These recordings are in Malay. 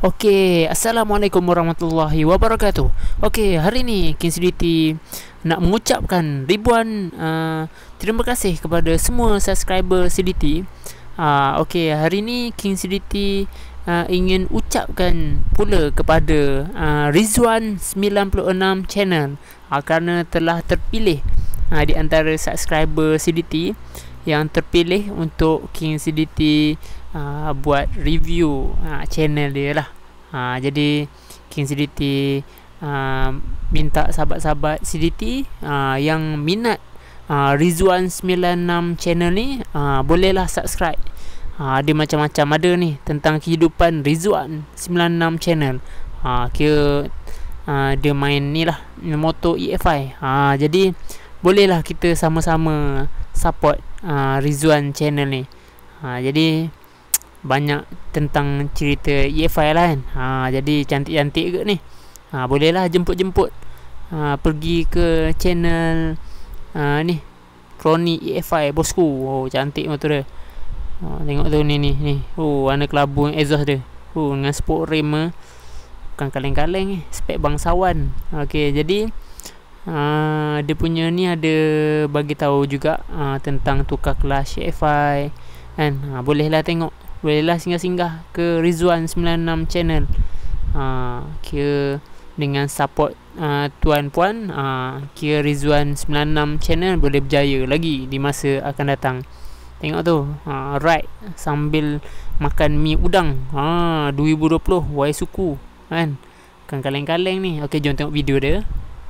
Okey, Assalamualaikum warahmatullahi wabarakatuh. Okey, hari ni King Sediti nak mengucapkan ribuan terima kasih kepada semua subscriber Sediti. Okey, hari ni King Sediti ingin ucapkan pula kepada Rizwan 96 channel kerana telah terpilih di antara subscriber Sediti yang terpilih untuk King Sediti buat review channel dia lah. Jadi King Sediti minta sahabat-sahabat Sediti yang minat Rizwan 96 channel ni bolehlah subscribe. Dia macam-macam ada ni tentang kehidupan Rizwan 96 channel. Kira dia main ni lah, motor EFI. Jadi bolehlah kita sama-sama support Rizwan channel ni. Jadi banyak tentang cerita EFI lah kan. Jadi cantik-cantik ke ni. Bolehlah jemput-jemput pergi ke channel ni Kroni EFI bosku. Oh, cantik motor dia. Tengok tu ni. Oh, warna kelabu exhaust dia. Oh, dengan sport rim bukan kaleng-kaleng spek bangsawan. Okey, jadi dia punya ni ada bagi tahu juga tentang tukar kelas EFI kan. Bolehlah tengok, bolehlah singgah-singgah ke Rizwan 96 channel. Kira dengan support tuan puan, kira Rizwan 96 channel boleh berjaya lagi di masa akan datang. Tengok tu, right sambil makan mi udang 2020 Wai Suku kan. Bukan kaleng-kaleng ni. Okey, jom tengok video dia.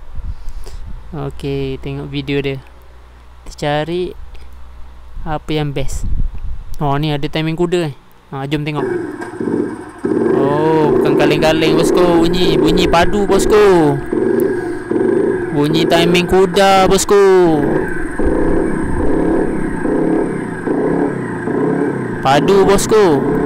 Okey, tengok video dia. Kita cari apa yang best. Oh, ni ada timing kuda. Jom tengok. Oh, bukan kaleng-kaleng bosku. Bunyi padu bosku. Bunyi timing kuda bosku. Padu bosku.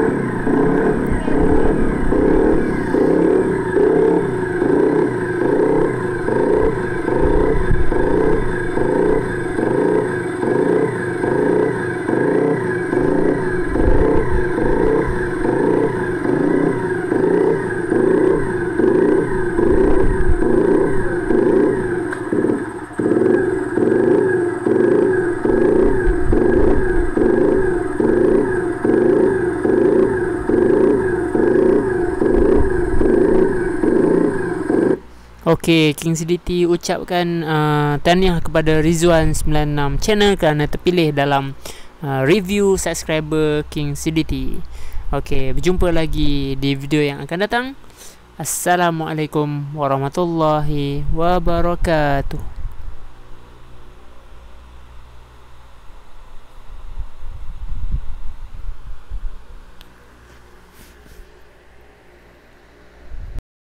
Okey, King Sediti ucapkan tahniah kepada Rizwan 96 channel kerana terpilih dalam review subscriber King Sediti. Okey, berjumpa lagi di video yang akan datang. Assalamualaikum warahmatullahi wabarakatuh.